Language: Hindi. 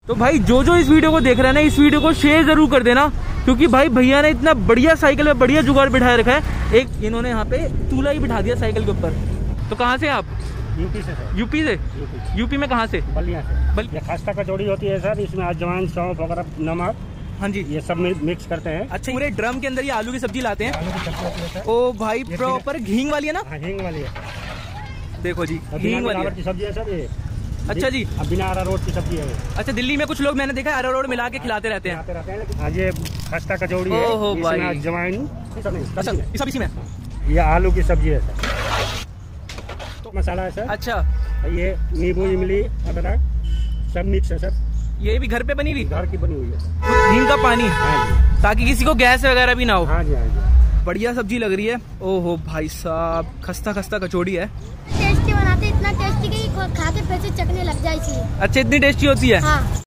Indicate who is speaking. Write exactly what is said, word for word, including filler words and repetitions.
Speaker 1: तो भाई जो जो इस वीडियो को देख रहा है ना, इस वीडियो को शेयर जरूर कर देना, क्योंकि भाई भैया ने इतना बढ़िया साइकिल में बढ़िया जुगाड़ बिठाया रखा है। एक इन्होंने यहाँ पे चूल्हा ही बिठा दिया साइकिल के ऊपर। तो कहाँ से आप?
Speaker 2: यूपी से सर।
Speaker 1: यूपी से?
Speaker 2: यूपी,
Speaker 1: यूपी में कहाँ से?
Speaker 2: बलिया से।
Speaker 1: बल...
Speaker 2: ये खस्ता कचौड़ी होती है सर, इसमें अजवाइन, सौंफ वगैरह, नमक,
Speaker 1: हाँ जी,
Speaker 2: ये सब मिक्स करते हैं।
Speaker 1: अच्छा, पूरे ड्रम के अंदर ये आलू की सब्जी लाते हैं।
Speaker 2: आलू की सब्जी होती है सर।
Speaker 1: ओ भाई प्रॉपर घींग वाली है ना?
Speaker 2: हाँ, हींग वाली है।
Speaker 1: देखो जी, घींग वाली है।
Speaker 2: की सब्जी है सर ये।
Speaker 1: अच्छा जी,
Speaker 2: अब बिना अरारोट की सब्जी है।
Speaker 1: अच्छा, दिल्ली में कुछ लोग मैंने देखा है अरारोट मिला के खिलाते रहते हैं।
Speaker 2: रहते हैं लेकिन आज ये खस्ता कचौड़ी है।
Speaker 1: ओहो भाई,
Speaker 2: अजवाइन,
Speaker 1: अच्छा ये सब इसी में।
Speaker 2: ये आलू की सब्जी है सर। तो मसाला है सर।
Speaker 1: अच्छा,
Speaker 2: ये नींबू, इमली, अदरक सब मिक्स है सर।
Speaker 1: ये भी घर पे बनी हुई?
Speaker 2: घर की बनी हुई है।
Speaker 1: नीम का पानी?
Speaker 2: हाँ जी,
Speaker 1: ताकि किसी को गैस वगैरह भी ना हो।
Speaker 2: हाँ जी, हाँ जी।
Speaker 1: बढ़िया सब्जी लग रही है। ओहो भाई साहब, खस्ता खस्ता कचौड़ी है।
Speaker 3: टेस्टी बनाते, इतना टेस्टी कि खा के फिर से चखने लग जाए।
Speaker 1: अच्छा, इतनी टेस्टी होती है?
Speaker 3: हाँ।